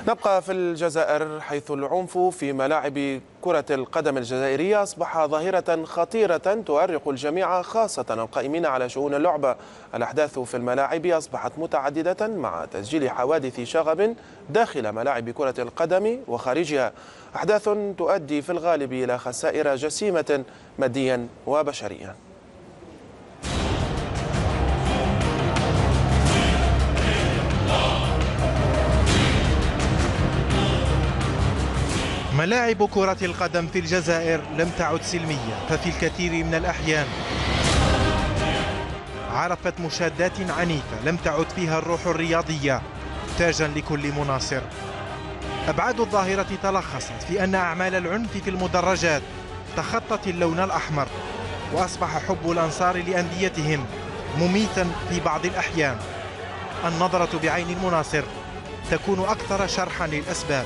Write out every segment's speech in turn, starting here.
نبقى في الجزائر، حيث العنف في ملاعب كرة القدم الجزائرية أصبح ظاهرة خطيرة تؤرق الجميع، خاصة القائمين على شؤون اللعبة. الأحداث في الملاعب أصبحت متعددة، مع تسجيل حوادث شغب داخل ملاعب كرة القدم وخارجها، أحداث تؤدي في الغالب إلى خسائر جسيمة ماديا وبشريا. ملاعب كرة القدم في الجزائر لم تعد سلمية، ففي الكثير من الأحيان عرفت مشادات عنيفة لم تعد فيها الروح الرياضية تاجا لكل مناصر. أبعاد الظاهرة تلخصت في أن أعمال العنف في المدرجات تخطت اللون الأحمر، وأصبح حب الأنصار لأنديتهم مميتا في بعض الأحيان. النظرة بعين المناصر تكون أكثر شرحا للأسباب.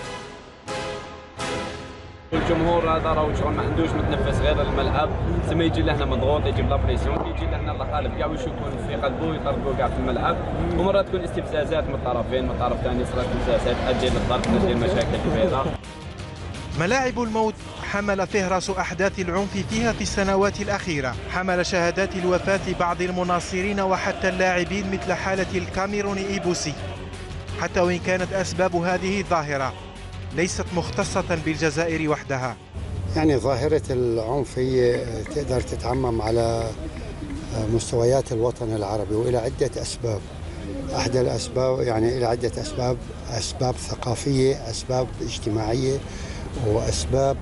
الجمهور هذا راهو شغل ما عندوش متنفس غير الملعب، ثم يجي لهنا مضغوط، يجيب لا بريسيون، يجي لهنا الخالف كاع ويشوفون في قلبه ويطردوا كاع في الملعب، ومرات تكون استفزازات من الطرفين، من الطرف الثاني صارت استفزازات تؤدي للضرب، تؤدي لمشاكل كبيره. ملاعب الموت حمل فهرس أحداث العنف فيها في السنوات الأخيرة، حمل شهادات الوفاة بعض المناصرين وحتى اللاعبين، مثل حالة الكاميروني إيبوسي. حتى وإن كانت أسباب هذه الظاهرة ليست مختصة بالجزائر وحدها. يعني ظاهرة العنف هي تقدر تتعمم على مستويات الوطن العربي وإلى عدة أسباب. أحدى الأسباب يعني إلى عدة أسباب، أسباب ثقافية، أسباب اجتماعية، وأسباب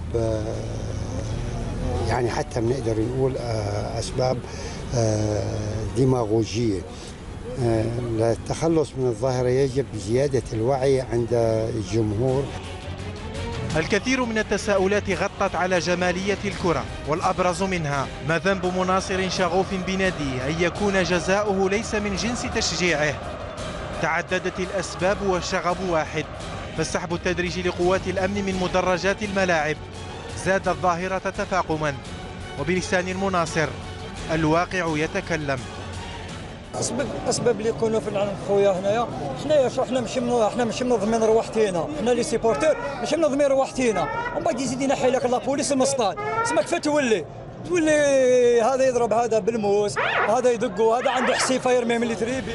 يعني حتى بنقدر نقول أسباب ديماغوجية. للتخلص من الظاهرة يجب زيادة الوعي عند الجمهور. الكثير من التساؤلات غطت على جمالية الكرة، والأبرز منها: ما ذنب مناصر شغوف بناديه أن يكون جزاؤه ليس من جنس تشجيعه؟ تعددت الأسباب والشغب واحد، فالسحب التدريجي لقوات الأمن من مدرجات الملاعب زاد الظاهرة تفاقما. وبلسان المناصر الواقع يتكلم. اسباب اللي يكونوا في العنف خويا حنايا شو حنا ماشي منظمين رواحتينا، حنا لي سيبورتور ماشي منظمين رواحتينا، ومن بعد يزيدنا حيلك لابوليس المسطات، تسمى كيف تولي هذا يضرب هذا بالموس، هذا يدقه، هذا عنده حسيفه يرمي من التريبي.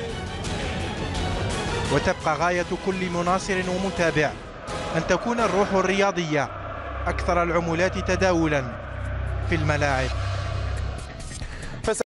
وتبقى غاية كل مناصر ومتابع أن تكون الروح الرياضية أكثر العمولات تداولا في الملاعب.